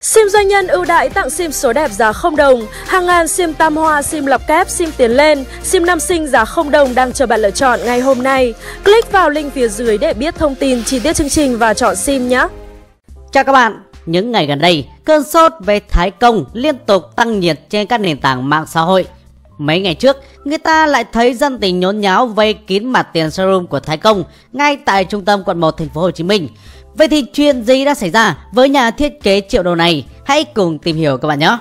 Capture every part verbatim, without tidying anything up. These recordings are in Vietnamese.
Sim doanh nhân ưu đãi tặng sim số đẹp giá không đồng, hàng ngàn sim tam hoa, sim lọc kép, sim tiến lên, sim năm sinh giá không đồng đang chờ bạn lựa chọn ngay hôm nay. Click vào link phía dưới để biết thông tin chi tiết chương trình và chọn sim nhé. Chào các bạn, những ngày gần đây, cơn sốt về Thái Công liên tục tăng nhiệt trên các nền tảng mạng xã hội. Mấy ngày trước, người ta lại thấy dân tình nhốn nháo vây kín mặt tiền showroom của Thái Công ngay tại trung tâm quận một thành phố Hồ Chí Minh. Vậy thì chuyện gì đã xảy ra với nhà thiết kế triệu đô này? Hãy cùng tìm hiểu các bạn nhé.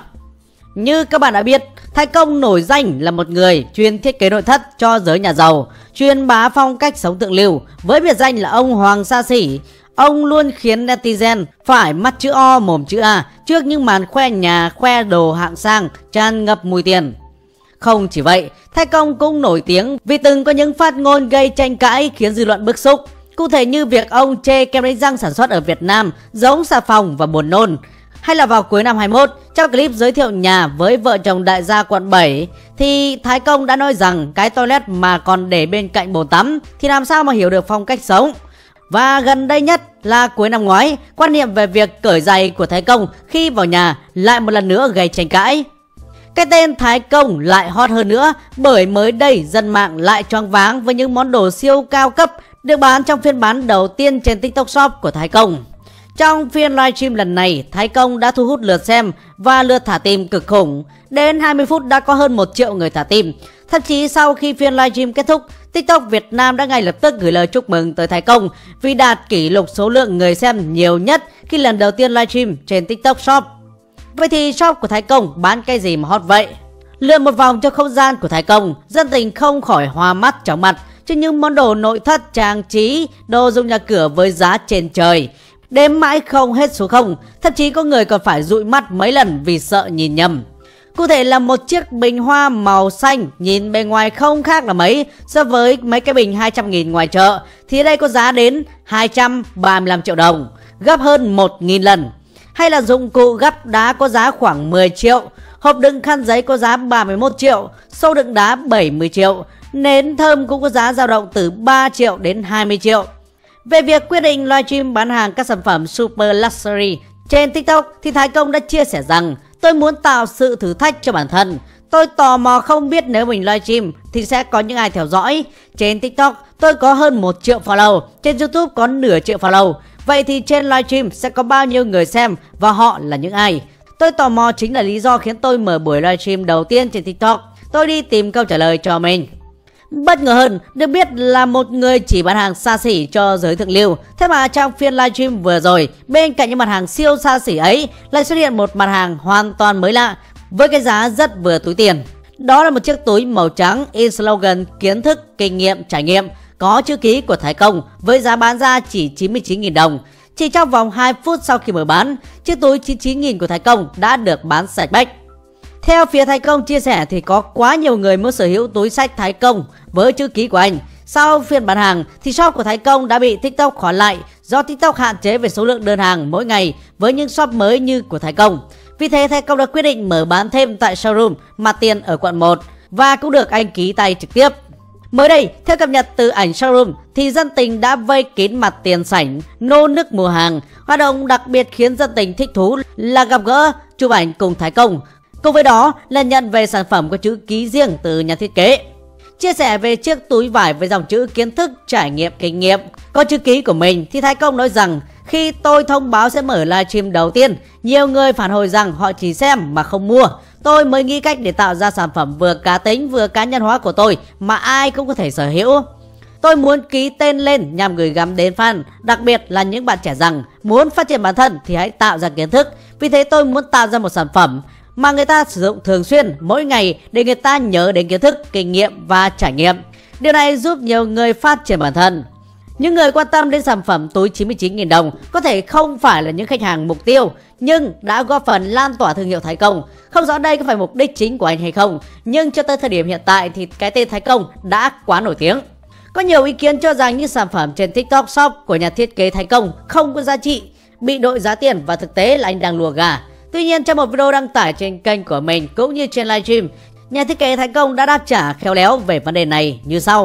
Như các bạn đã biết, Thái Công nổi danh là một người chuyên thiết kế nội thất cho giới nhà giàu, chuyên bá phong cách sống thượng lưu với biệt danh là ông Hoàng xa xỉ. Ông luôn khiến netizen phải mắt chữ O mồm chữ A trước những màn khoe nhà, khoe đồ hạng sang tràn ngập mùi tiền. Không chỉ vậy, Thái Công cũng nổi tiếng vì từng có những phát ngôn gây tranh cãi khiến dư luận bức xúc. Cụ thể như việc ông chê kem đánh răng sản xuất ở Việt Nam giống xà phòng và buồn nôn. Hay là vào cuối năm hai mốt, trong clip giới thiệu nhà với vợ chồng đại gia quận bảy, thì Thái Công đã nói rằng cái toilet mà còn để bên cạnh bồn tắm thì làm sao mà hiểu được phong cách sống. Và gần đây nhất là cuối năm ngoái, quan niệm về việc cởi giày của Thái Công khi vào nhà lại một lần nữa gây tranh cãi. Cái tên Thái Công lại hot hơn nữa bởi mới đây dân mạng lại choáng váng với những món đồ siêu cao cấp được bán trong phiên bán đầu tiên trên TikTok Shop của Thái Công. Trong phiên livestream lần này, Thái Công đã thu hút lượt xem và lượt thả tim cực khủng. Đến hai mươi phút đã có hơn một triệu người thả tim. Thậm chí sau khi phiên livestream kết thúc, TikTok Việt Nam đã ngay lập tức gửi lời chúc mừng tới Thái Công vì đạt kỷ lục số lượng người xem nhiều nhất khi lần đầu tiên livestream trên TikTok Shop. Vậy thì shop của Thái Công bán cái gì mà hot vậy? Lượn một vòng cho không gian của Thái Công, dân tình không khỏi hoa mắt chóng mặt trước những món đồ nội thất, trang trí, đồ dùng nhà cửa với giá trên trời. Đếm mãi không hết số không, thậm chí có người còn phải dụi mắt mấy lần vì sợ nhìn nhầm. Cụ thể là một chiếc bình hoa màu xanh nhìn bề ngoài không khác là mấy so với mấy cái bình hai trăm nghìn ngoài chợ, thì ở đây có giá đến hai trăm ba mươi lăm triệu đồng, gấp hơn một nghìn lần. Hay là dụng cụ gấp đá có giá khoảng mười triệu, hộp đựng khăn giấy có giá ba mươi mốt triệu, xô đựng đá bảy mươi triệu, nến thơm cũng có giá dao động từ ba triệu đến hai mươi triệu. Về việc quyết định livestream bán hàng các sản phẩm super luxury trên TikTok thì Thái Công đã chia sẻ rằng: tôi muốn tạo sự thử thách cho bản thân. Tôi tò mò không biết nếu mình livestream thì sẽ có những ai theo dõi. Trên TikTok tôi có hơn một triệu follow, trên YouTube có nửa triệu follow. Vậy thì trên livestream sẽ có bao nhiêu người xem và họ là những ai? Tôi tò mò chính là lý do khiến tôi mở buổi livestream đầu tiên trên TikTok. Tôi đi tìm câu trả lời cho mình. Bất ngờ hơn, được biết là một người chỉ bán hàng xa xỉ cho giới thượng lưu. Thế mà trong phiên livestream vừa rồi, bên cạnh những mặt hàng siêu xa xỉ ấy lại xuất hiện một mặt hàng hoàn toàn mới lạ với cái giá rất vừa túi tiền. Đó là một chiếc túi màu trắng in slogan kiến thức, kinh nghiệm, trải nghiệm, có chữ ký của Thái Công với giá bán ra chỉ chín mươi chín nghìn đồng. Chỉ trong vòng hai phút sau khi mở bán, chiếc túi chín mươi chín nghìn của Thái Công đã được bán sạch bách. Theo phía Thái Công chia sẻ thì có quá nhiều người muốn sở hữu túi xách Thái Công với chữ ký của anh. Sau phiên bán hàng thì shop của Thái Công đã bị TikTok khóa lại do TikTok hạn chế về số lượng đơn hàng mỗi ngày với những shop mới như của Thái Công. Vì thế Thái Công đã quyết định mở bán thêm tại showroom Mặt Tiền ở quận một và cũng được anh ký tay trực tiếp. Mới đây, theo cập nhật từ ảnh showroom thì dân tình đã vây kín mặt tiền sảnh, nô nức mua hàng. Hoạt động đặc biệt khiến dân tình thích thú là gặp gỡ, chụp ảnh cùng Thái Công. Cùng với đó là nhận về sản phẩm có chữ ký riêng từ nhà thiết kế. Chia sẻ về chiếc túi vải với dòng chữ kiến thức, trải nghiệm, kinh nghiệm có chữ ký của mình thì Thái Công nói rằng: khi tôi thông báo sẽ mở livestream đầu tiên, nhiều người phản hồi rằng họ chỉ xem mà không mua. Tôi mới nghĩ cách để tạo ra sản phẩm vừa cá tính vừa cá nhân hóa của tôi mà ai cũng có thể sở hữu. Tôi muốn ký tên lên nhằm gửi gắm đến fan, đặc biệt là những bạn trẻ rằng muốn phát triển bản thân thì hãy tạo ra kiến thức. Vì thế tôi muốn tạo ra một sản phẩm mà người ta sử dụng thường xuyên mỗi ngày để người ta nhớ đến kiến thức, kinh nghiệm và trải nghiệm. Điều này giúp nhiều người phát triển bản thân. Những người quan tâm đến sản phẩm túi chín mươi chín nghìn đồng có thể không phải là những khách hàng mục tiêu, nhưng đã góp phần lan tỏa thương hiệu Thái Công. Không rõ đây có phải mục đích chính của anh hay không, nhưng cho tới thời điểm hiện tại thì cái tên Thái Công đã quá nổi tiếng. Có nhiều ý kiến cho rằng những sản phẩm trên TikTok Shop của nhà thiết kế Thái Công không có giá trị, bị đội giá tiền và thực tế là anh đang lùa gà. Tuy nhiên, trong một video đăng tải trên kênh của mình cũng như trên livestream, nhà thiết kế Thái Công đã đáp trả khéo léo về vấn đề này như sau.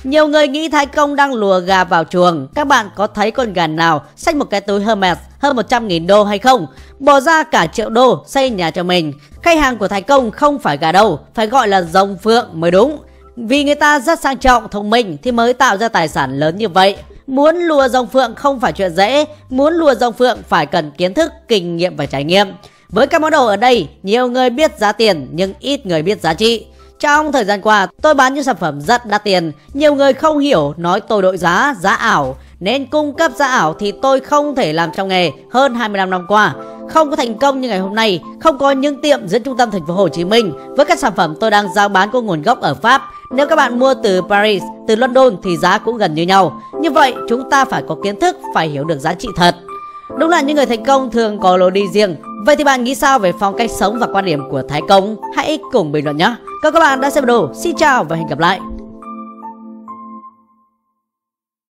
Nhiều người nghĩ Thái Công đang lùa gà vào chuồng. Các bạn có thấy con gà nào xách một cái túi Hermes hơn một trăm nghìn đô hay không? Bỏ ra cả triệu đô xây nhà cho mình. Khách hàng của Thái Công không phải gà đâu, phải gọi là rồng phượng mới đúng. Vì người ta rất sang trọng, thông minh thì mới tạo ra tài sản lớn như vậy. Muốn lùa rồng phượng không phải chuyện dễ. Muốn lùa rồng phượng phải cần kiến thức, kinh nghiệm và trải nghiệm. Với các món đồ ở đây, nhiều người biết giá tiền nhưng ít người biết giá trị. Trong thời gian qua, tôi bán những sản phẩm rất đắt tiền. Nhiều người không hiểu, nói tôi đội giá, giá ảo. Nên cung cấp giá ảo thì tôi không thể làm trong nghề hơn hai mươi lăm năm qua. Không có thành công như ngày hôm nay, không có những tiệm giữa trung tâm thành phố Hồ Chí Minh. Với các sản phẩm tôi đang giao bán có nguồn gốc ở Pháp. Nếu các bạn mua từ Paris, từ London thì giá cũng gần như nhau. Như vậy chúng ta phải có kiến thức, phải hiểu được giá trị thật. Đúng là những người thành công thường có lối đi riêng. Vậy thì bạn nghĩ sao về phong cách sống và quan điểm của Thái Công? Hãy cùng bình luận nhé. Cảm ơn các bạn đã xem video. Xin chào và hẹn gặp lại.